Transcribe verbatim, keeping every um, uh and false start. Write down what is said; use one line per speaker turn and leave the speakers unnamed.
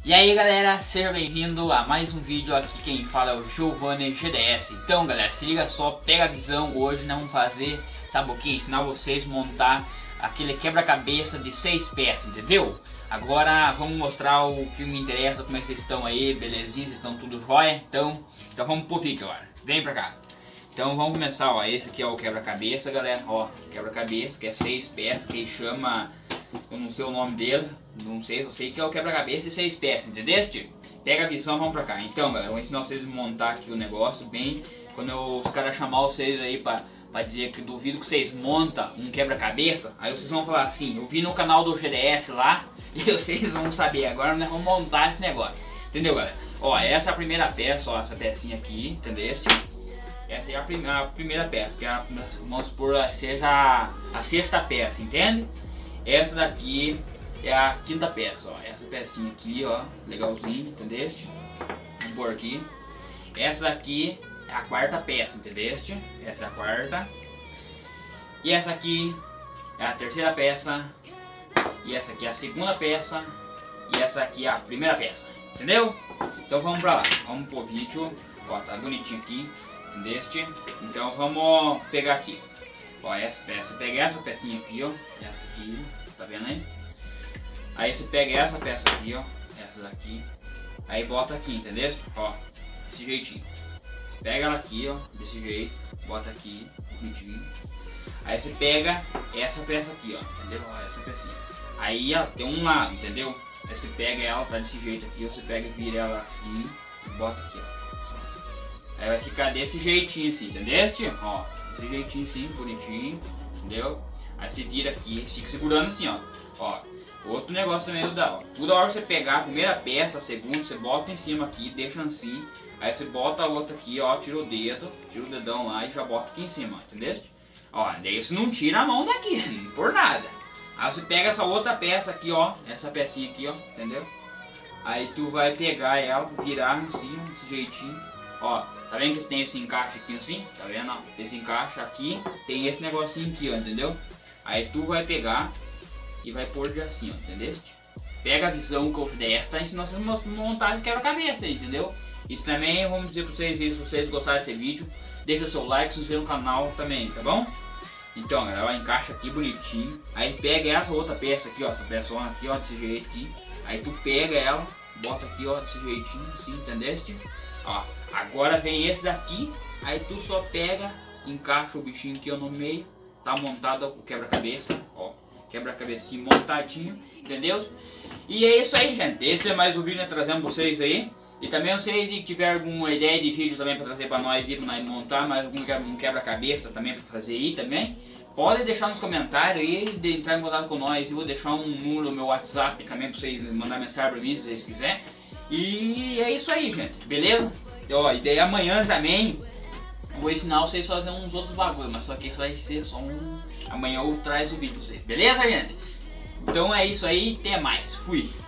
E aí galera, seja bem-vindo a mais um vídeo. Aqui quem fala é o Giovanni G D S. Então galera, se liga só, pega a visão. Hoje nós vamos fazer, sabe o que? Ensinar vocês a montar aquele quebra-cabeça de seis peças, entendeu? Agora vamos mostrar o que me interessa, como é que vocês estão aí, belezinha, vocês estão tudo jóia? Então, então vamos pro vídeo agora, vem pra cá. Então vamos começar, ó, esse aqui é o quebra-cabeça galera, ó, quebra-cabeça que é seis peças, que chama, eu não sei o nome dele, não sei, eu sei que é o quebra-cabeça de seis peças, entendeste? Pega a visão, vamos pra cá. Então galera, eu vou ensinar vocês a montar aqui o negócio bem, quando eu, os caras chamar vocês aí pra, pra dizer que duvido que vocês montam um quebra-cabeça, aí vocês vão falar assim, eu vi no canal do G D S lá, e vocês vão saber, agora nós vamos montar esse negócio, entendeu galera? Ó, essa é a primeira peça, ó, essa pecinha aqui, entendeste? Essa é a, prim a primeira peça, que é a, vamos supor, seja a, a sexta peça, entende? Essa daqui é a quinta peça, ó, essa pecinha aqui, ó, legalzinho, entendeste? Vou pôr aqui. Essa daqui é a quarta peça, entendeste? Essa é a quarta. E essa aqui é a terceira peça. E essa aqui é a segunda peça. E essa aqui é a primeira peça, entendeu? Então vamos pra lá, vamos pro vídeo. Ó, tá bonitinho aqui, entendeste? Então vamos pegar aqui. Ó, essa peça, pega essa pecinha aqui, ó. Essa aqui, tá vendo aí? Aí você pega essa peça aqui, ó. Essa daqui. Aí bota aqui, entendeu? Ó, desse jeitinho. Você pega ela aqui, ó, desse jeito. Bota aqui, bonitinho. Aí você pega essa peça aqui, ó. Entendeu? Ó, essa pecinha. Aí, ó, tem um lado, entendeu? Aí você pega ela, tá desse jeito aqui. Ó, você pega e vira ela assim. E bota aqui, ó. Aí vai ficar desse jeitinho assim, entendeste? Ó, desse jeitinho assim, bonitinho, entendeu? Aí você vira aqui, fica segurando assim, ó. Ó, outro negócio também dá, ó. Toda hora que você pegar a primeira peça, a segunda, você bota em cima aqui, deixa assim. Aí você bota a outra aqui, ó, tira o dedo, tira o dedão lá e já bota aqui em cima, entendeste? Ó, daí você não tira a mão daqui, por nada. Aí você pega essa outra peça aqui, ó, essa pecinha aqui, ó, entendeu? Aí tu vai pegar ela, virar assim, desse jeitinho, ó. Tá vendo que tem esse encaixe aqui assim? Tá vendo? Ó, esse encaixe aqui, tem esse negocinho aqui, ó, entendeu? Aí tu vai pegar e vai pôr de assim, ó, entendeste? Pega a visão que eu dei, tá ensinando vocês a montar esse quebra-cabeça aí, entendeu? Isso também, vamos dizer pra vocês, se vocês gostaram desse vídeo, deixa seu like, se inscreva no canal também, tá bom? Então, galera, ela encaixa aqui bonitinho. Aí pega essa outra peça aqui, ó, essa peça aqui, ó, desse jeito aqui. Aí tu pega ela, bota aqui, ó, desse jeitinho, assim, entendeste? Ó, agora vem esse daqui, aí tu só pega, encaixa o bichinho aqui ó, no meio, tá montado o quebra-cabeça, ó, quebra-cabecinho montadinho, entendeu? E é isso aí, gente, esse é mais um vídeo né, trazendo pra vocês aí, e também vocês se tiver alguma ideia de vídeo também pra trazer pra nós aí, pra nós montar mais algum quebra-cabeça também pra fazer aí também, pode deixar nos comentários aí, de entrar em contato com nós, eu vou deixar um número no meu WhatsApp também pra vocês mandar mensagem pra mim se vocês quiserem. E é isso aí, gente, beleza? Ó, e daí amanhã também vou ensinar vocês a fazer uns outros bagulho, mas só que isso vai ser só um... Amanhã eu trago o vídeo pra vocês, beleza, gente? Então é isso aí, até mais, fui!